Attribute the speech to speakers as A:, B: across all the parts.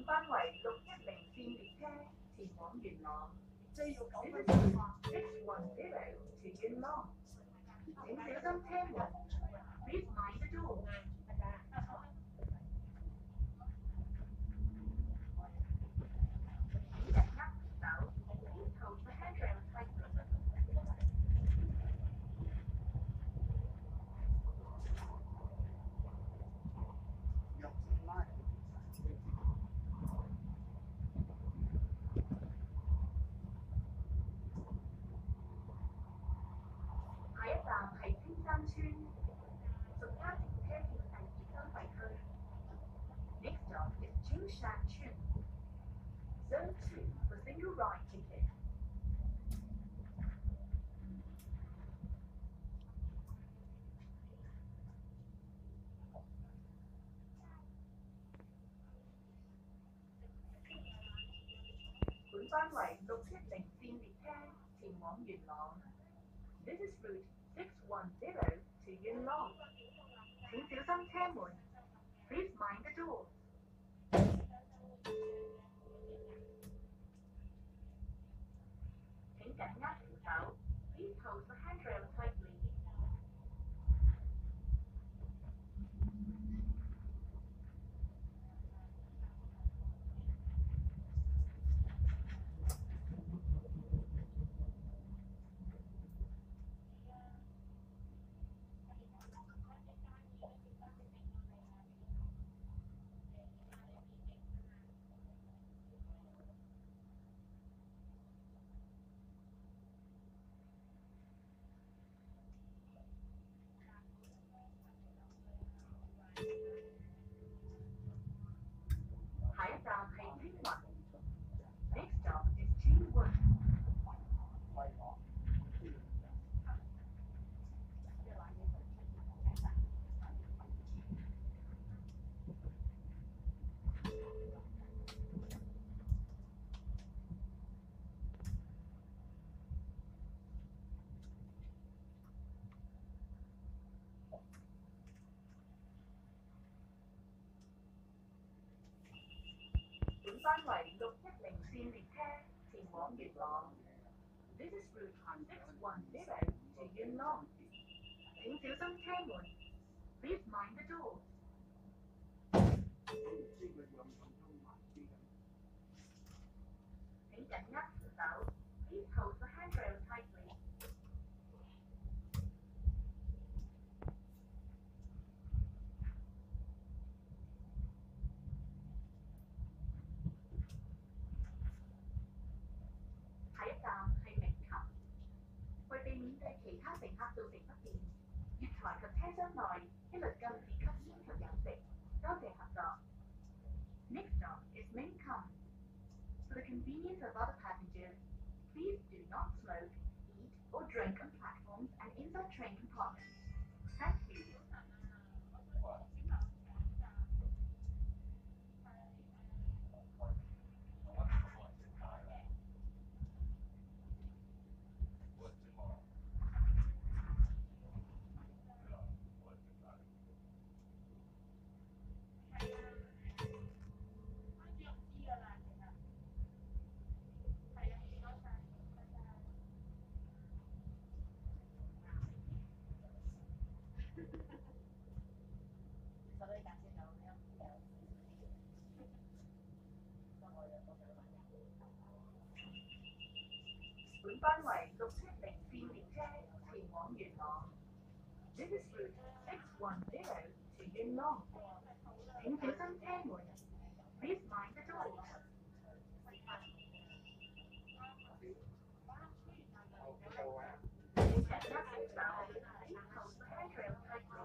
A: 本班為610線列車前往元朗。
B: 即係要9
A: This
B: 分
A: is
B: 鐘
A: route 610 to Yuen Long。請小心車門。Please mind the door。請緊握扶手。Please hold the handrail tightly。
B: 入線拉。
A: 下一站係青山村，屬家庭車票第2收費區。Next stop is Chingshan Chun, Zone 2 for single ride ticket。本班為610線列車前往元朗。This is route 610 to Yuen Long。請小心車門。Please mind the door。請緊握扶手。Please hold the handrail tightly。下一站係青雲。Next stop is Chingwon。本班為610線列車前往元朗。This is route 610 to Yuen Long。請小心車門。Please mind the door。請緊握扶手。Please hold the handrail tightly。下一站係鳴琴。為避免對其他乘客造成不便，月台及車廂內一律禁止吸煙及飲食。多謝合作。Next stop is Mingcom. For the convenience of other passengers, please do not smoke, eat, or drink on platforms and inside train compartments. Thank you. 本班為670線列車前往元朗。This is route 610 to Yuen Long。請小心車門。Please mind the door。請緊握扶手。Please hold the handrail tightly。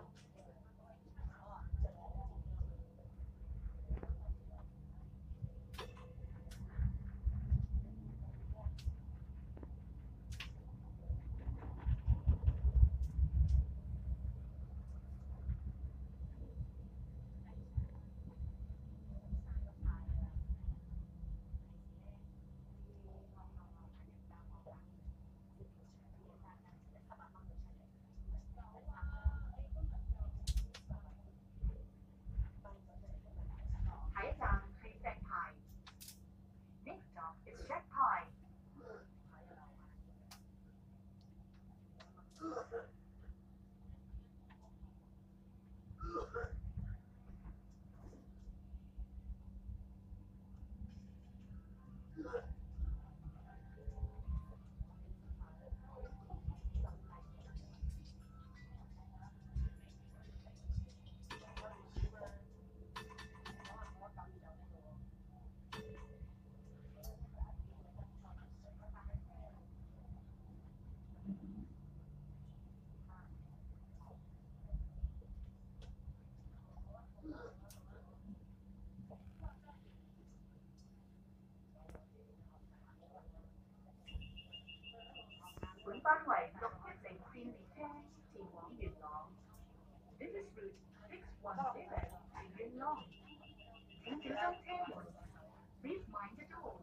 A: 本班為6一城線列車前往元朗。This is route 610to Yuen Long。請小心車門。Please mind the door。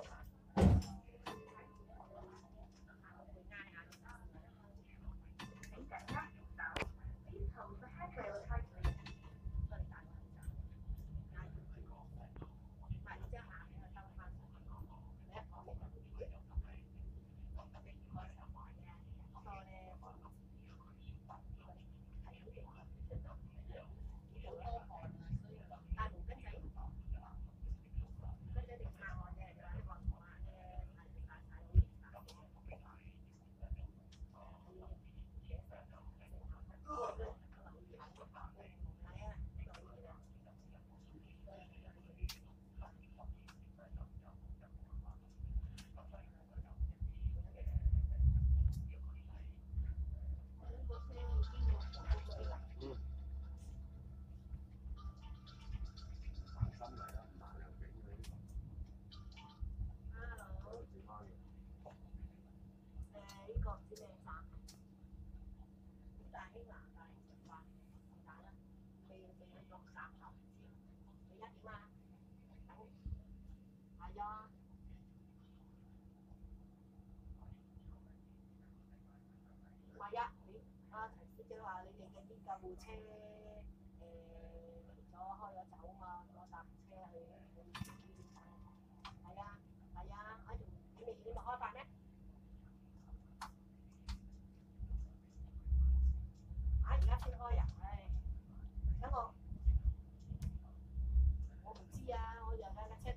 A: 請緊握扶手。Please hold the handrail tightly。
C: 提司機話你哋嘅呢救護車開咗走嘛，我搭車去醫院係啊，你咪開飯咩？而家先開啊！等我唔知啊，我又架車。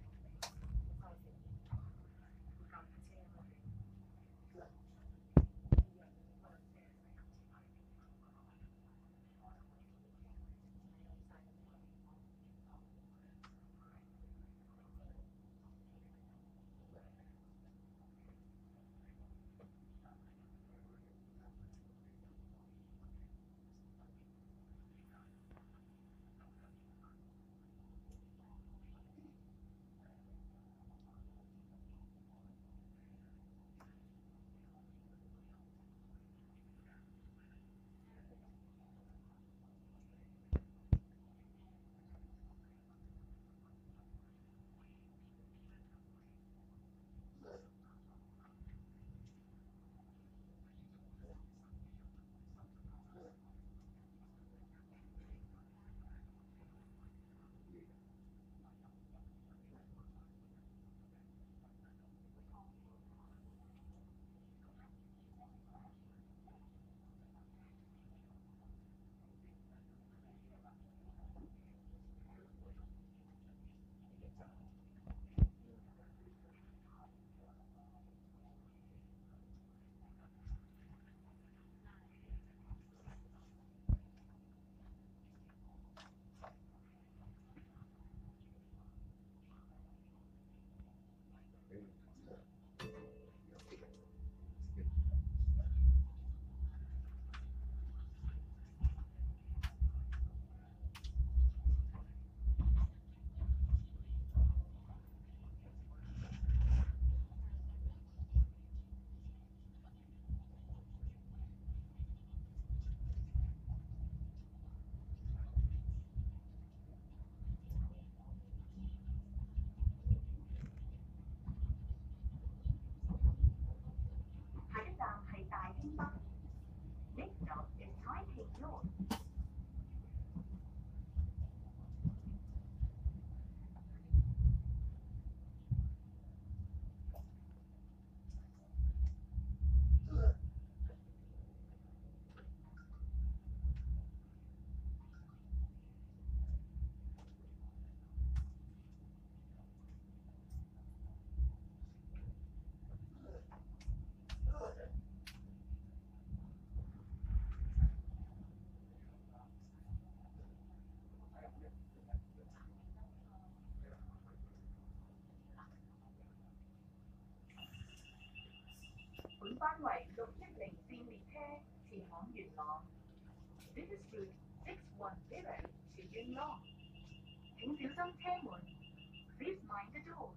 A: 班為610線列車前往元朗。This is route 610 to Yuen Long。請小心車門。Please mind the door。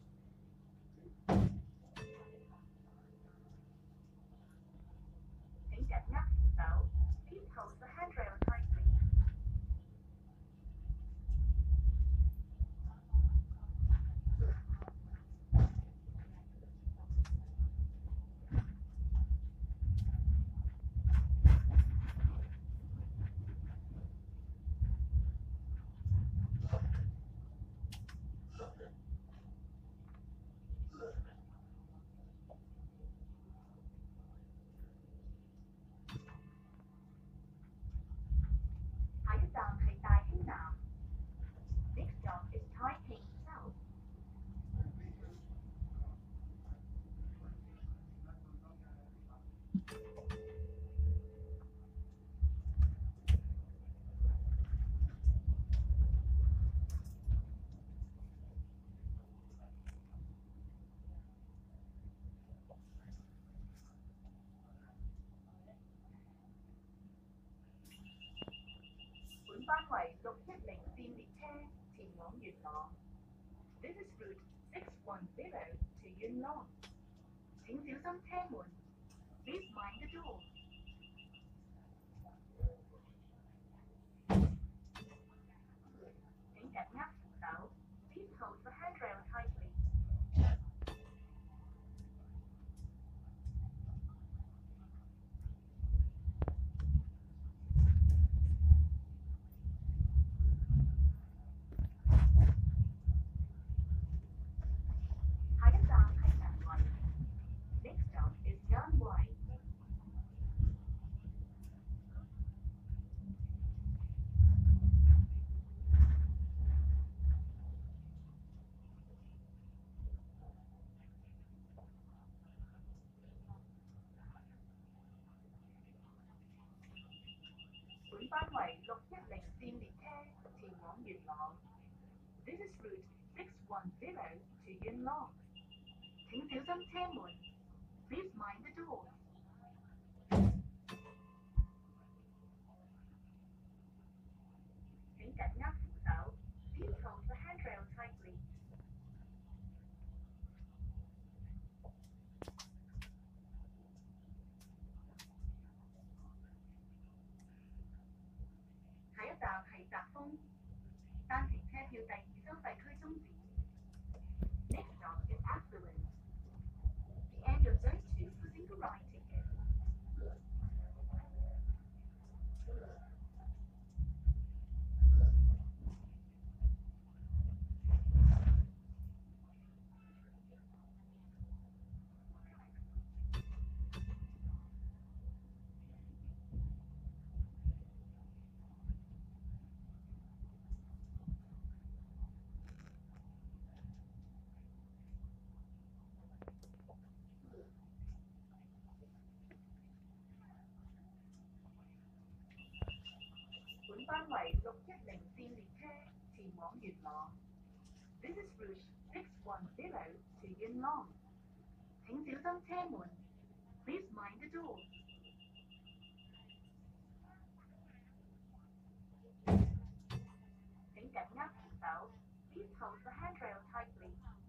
A: 請緊握扶手。Please hold the handrail tightly。下一站係大興南。Next stop is Taiping South。本班為610線列車前往元朗。This is route 610 to Yuen Long。請小心車門。Please mind the door。請緊握扶手。Please hold the handrail tightly。下一站係仁圍。Next stop is Yanwei。本班為610線列車前往元朗。This is route 610 to Yuen Long。請小心車門。Please mind the door。請緊握扶手。Please hold the handrail tightly。下一站係澤豐。單程車票第2收費區終止。Next stop is Affluent。The end of Zone 2 for single ride ticket。本班為610線列車前往元朗。This is route 610 to Yuen Long。請小心車門。Please mind the door。請緊握扶手。Please hold the handrail tightly。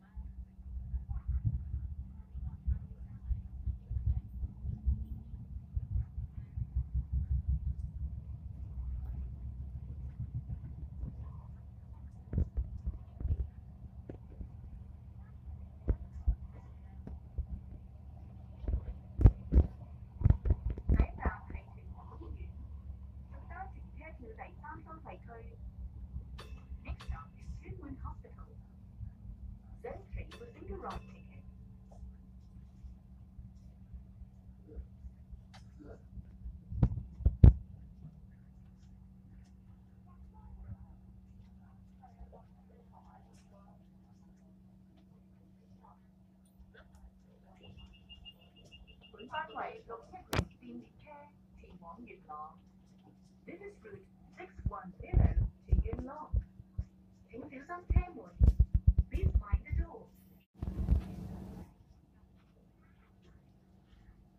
A: 下一站係屯門醫院。屬單程車票第3收費區。Next stop is Tuen Hospital。Zone 3 for single ride ticket。本班為610線列車前往元朗。This is route 610 to Yuen Long。請小心車門。Please mind the door。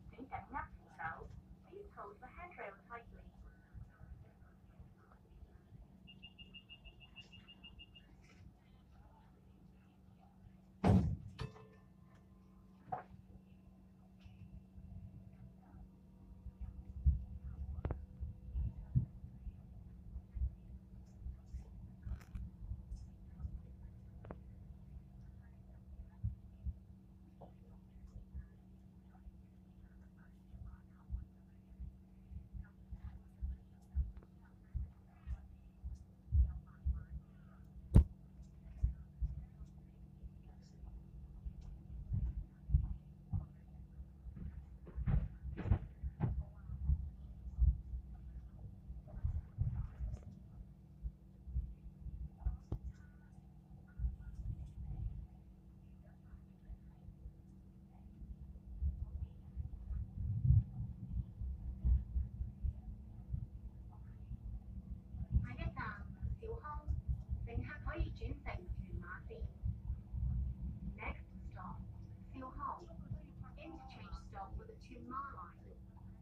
A: 轉乘屯馬線。Next stop, Seal Hall. Interchange stop with the Tunma line.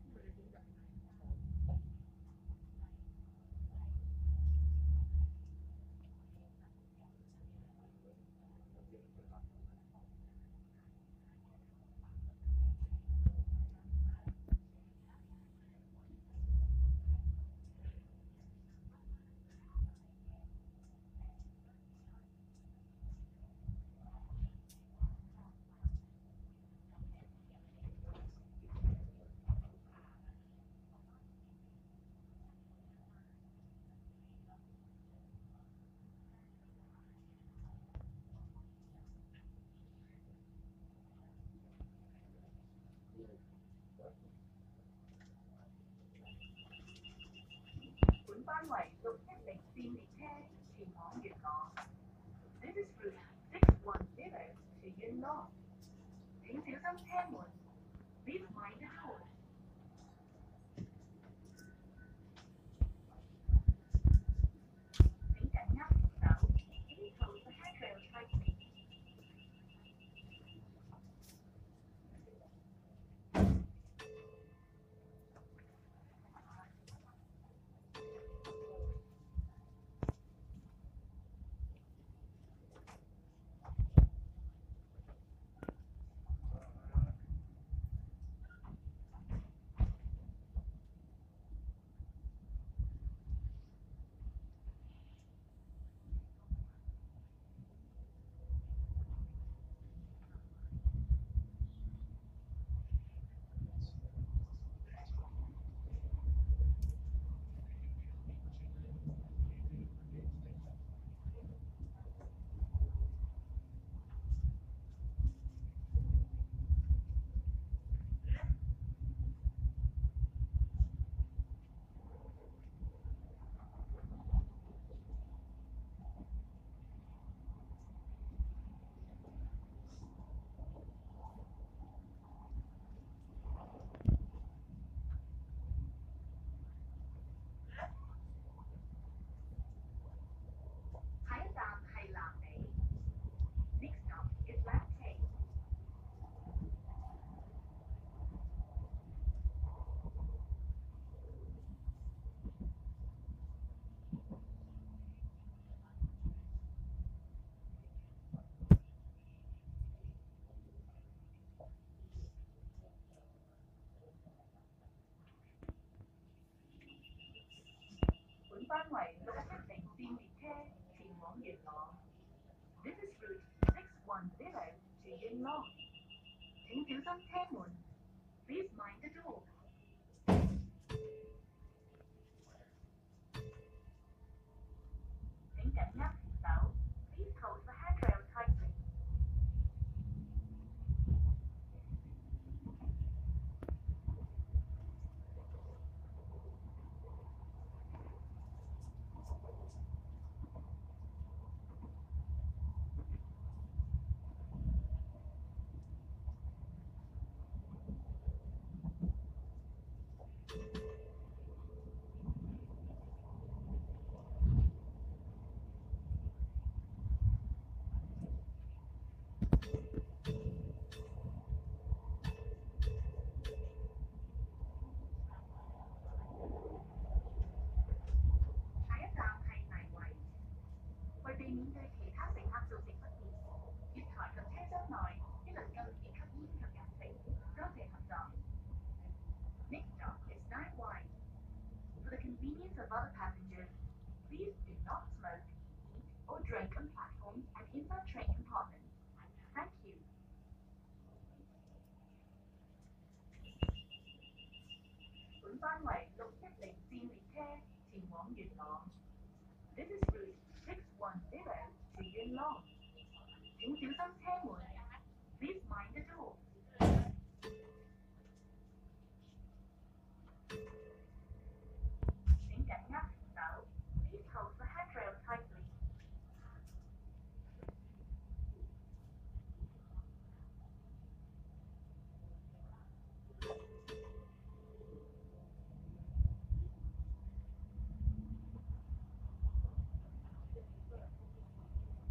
A: 本班為610線列車前往元朗。This is route 610 to Yuen Long. 請小心車門。Please mind the door. 請緊握扶手。Please hold the handrail tightly. 下一站係南美。Next stop is Lambton. 本班為610線列車前往元朗。This is route 610 to Yuen Long. 請小心車門。Please mind the door. 請緊握扶手。Please hold the handrail tightly. 下一站係泥圍。為避免對其他乘客造成不便，月台及車廂內一律禁止吸煙及飲食。多謝合作。Next stop is Night Wine. For the convenience of other passengers, please do not smoke, eat, or drink on platforms and inside train compartments. Thank you. 本班為610線列車前往元朗。This is route 610 to Yuen Long. 請小心車門。Please mind the door. 請緊握扶手。Please hold the handrail tightly. 下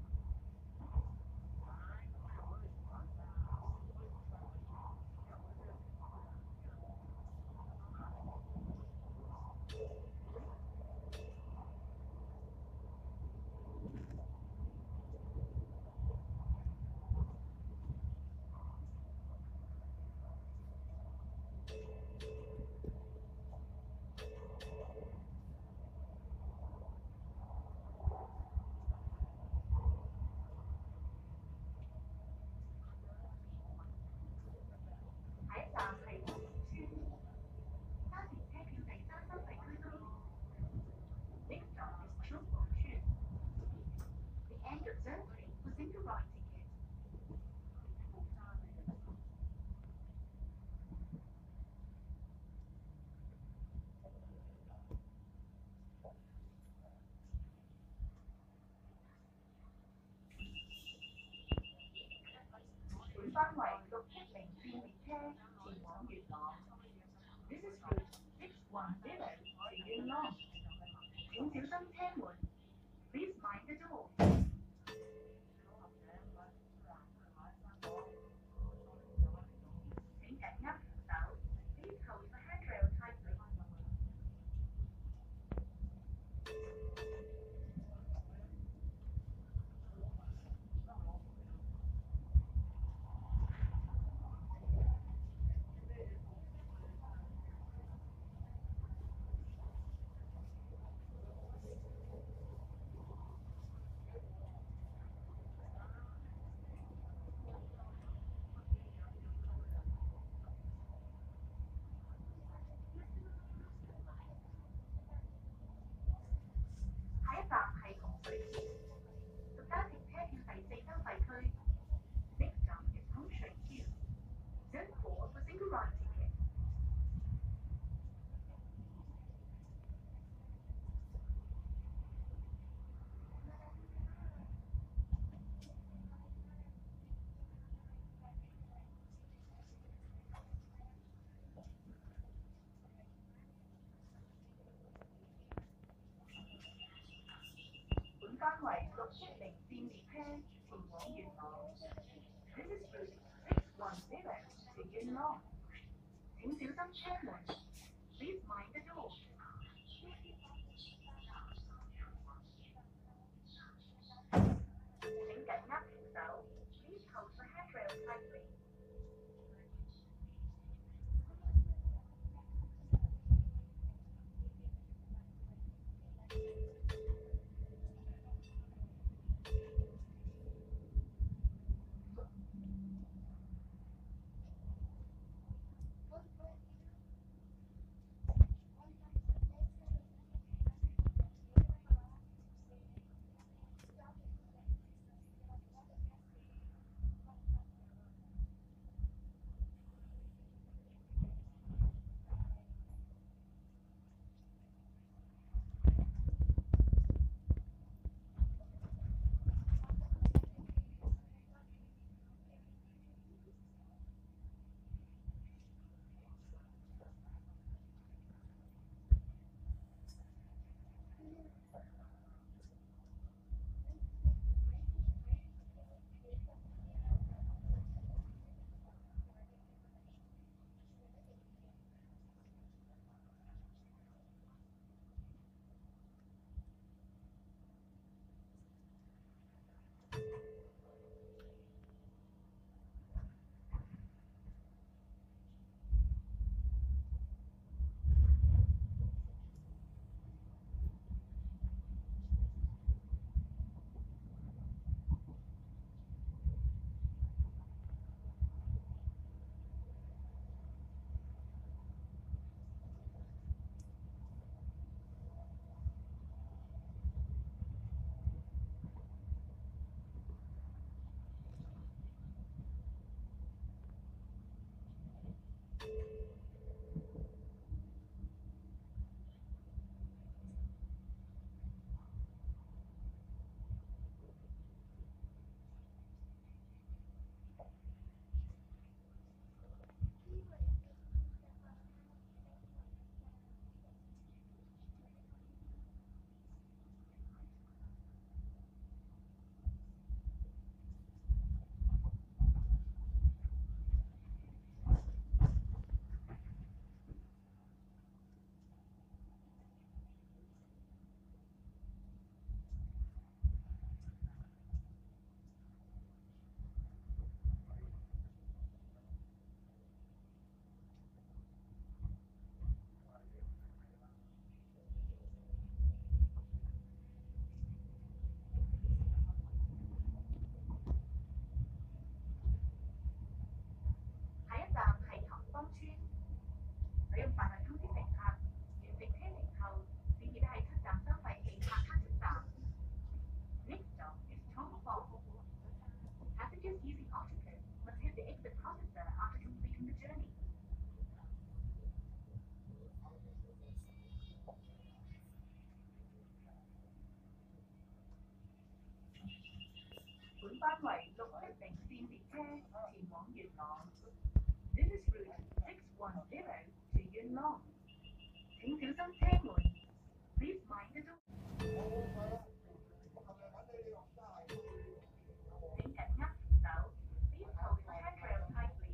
A: 班為610線列車前往元朗。This is route 610 to Yuen Long。請小心車門。Please mind the door。請緊握扶手。Please hold the handrail tightly。下一站係洪水橋，獨家停車票第4收費區。Next stop is 洪水橋。Zone 4 for single ride ticket。本班為610線列車前往元朗。This is route 610 to Yuen Long。請小心車門。Please mind the door。請緊握扶手。Please hold the handrail tightly。班為610線列車前往元朗。This is route 610 to Yuen Long。請小心車門。Please mind the door。請緊握扶手。Please hold the handrail tightly。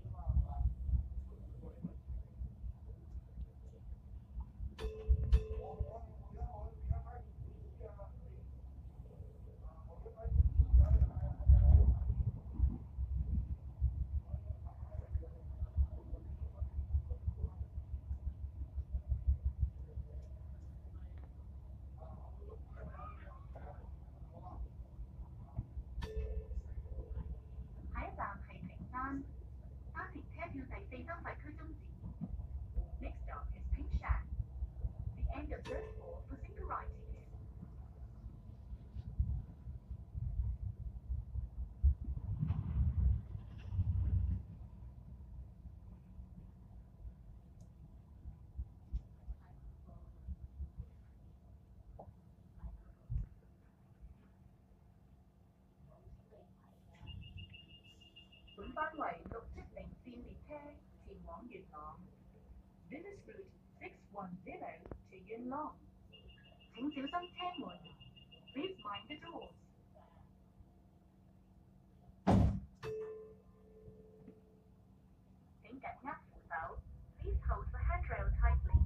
A: 下一站係屏山，單程車票第4收費區終止。Next stop is Pingshan. The end of third floor for single ride ticket. 本班為670線列車前往元朗。This is route 610 to Yuen Long。請小心車門。Please mind the doors。請緊握扶手。Please hold the handrail tightly。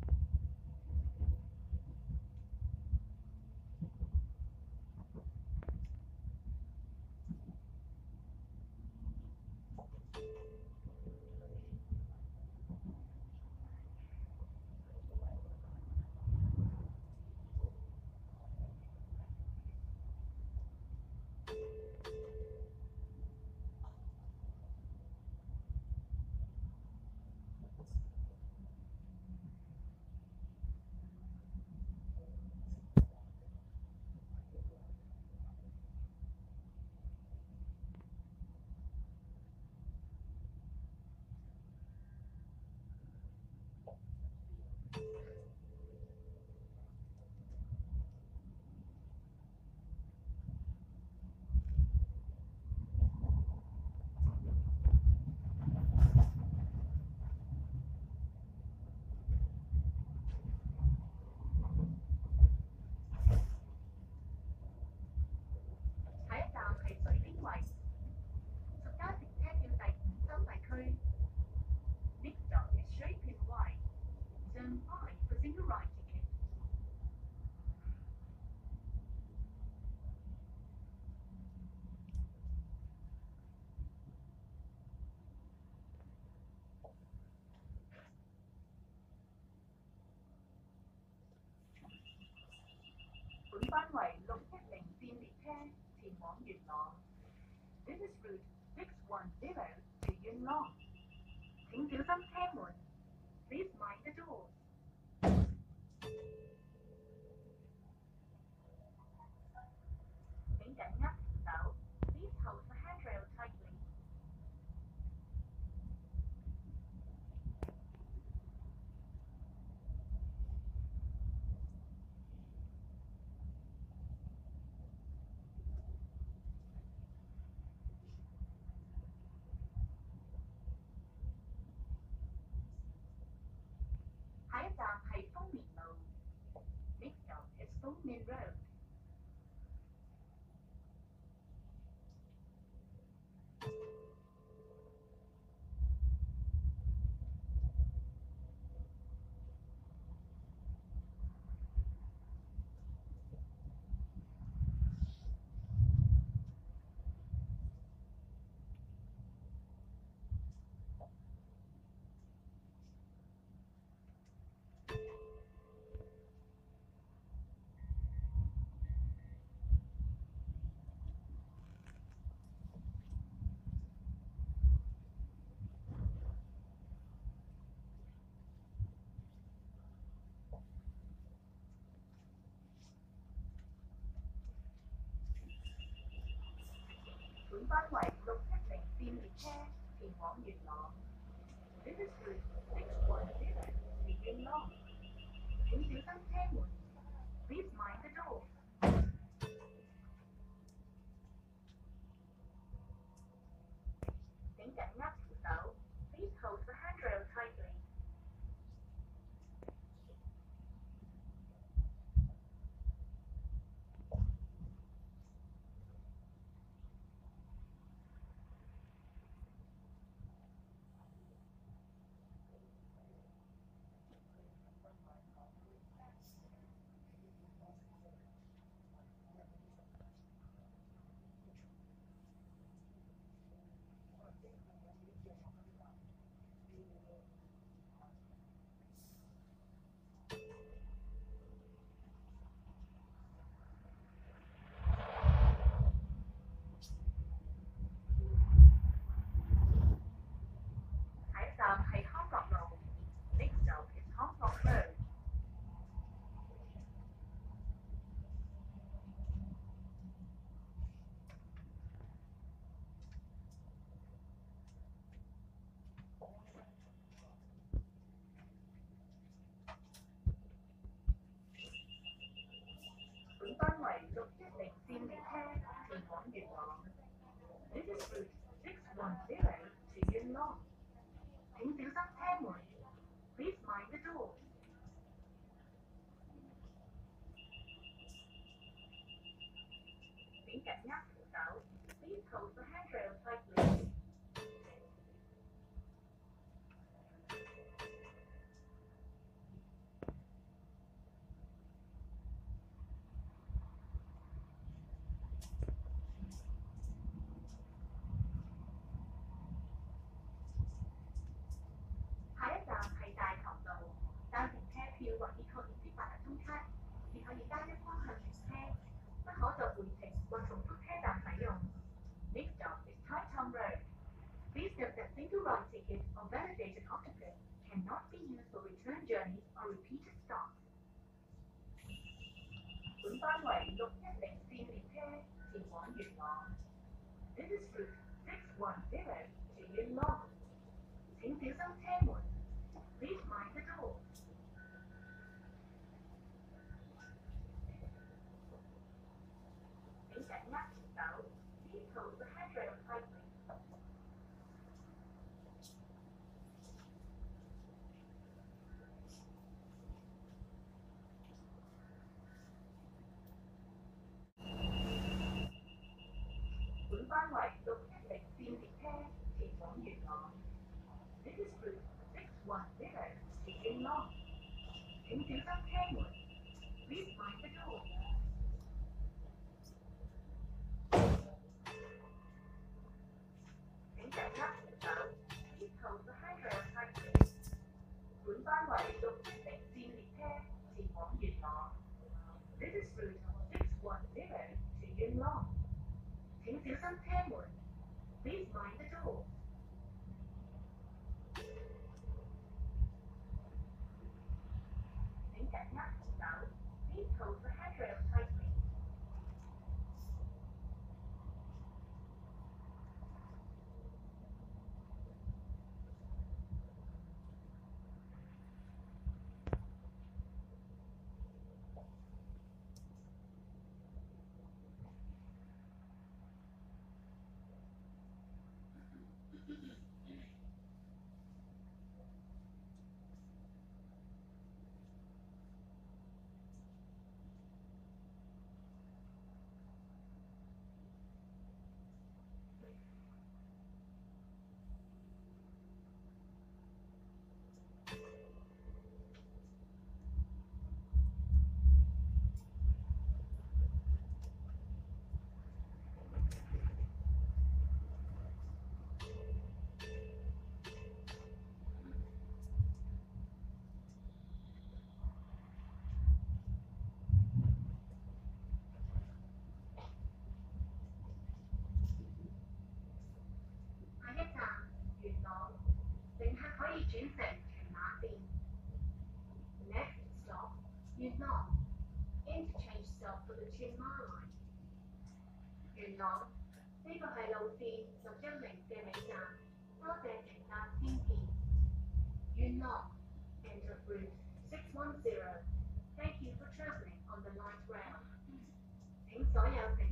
A: 下一站係水邊圍，屬單程車票第5收費區。Next stop is Shui Pin Wai, Zone 5 for single ride ticket。本班為610線列車前往元朗。This is route 610 to Yuen Long。請小心車門。Please mind the doors。請緊握扶手。Please hold the handrail tightly。下一站係豐棉路。Next stop is Phong Min Road。本班為610線列車前往元朗。This is route 610 to Yuen Long。請小心車門。Please mind the door。 Long。請小心車門。Please mind the door。請緊握扶手。Please hold the handrail tightly。下一站係大棠道，單程車票或已確認的八達通卡只可以單一方向轉車，不可作回程或重複車站使用。Next stop is Tai Thom Road. Please note that single ride tickets or validated octopus cannot be used for return journeys or repeated stops. 本班為610線列車前往元朗。This is route 610 to Yuen Long。請小心車門。Please mind the door。請緊握扶手。Please hold the handrail tightly。本班為610線列車前往元朗。This is route 610 to Yuen Long。請小心車門。Please mind the door。請緊握扶手。Please hold the handrail tightly。本班為610線列車前往元朗。This is route 610 to Yuen Long。請小心車門。Please mind the door。請緊握扶手。Please hold the handrail tightly。下一站元朗，乘客可以轉乘屯馬線。Next stop, Yuen Long. Interchange stop for the Chin Ma Line。元朗，呢個係路線610嘅尾站，多謝乘搭天片。Yuen Long, end of route 610. Thank you for travelling on the light rail。請所有乘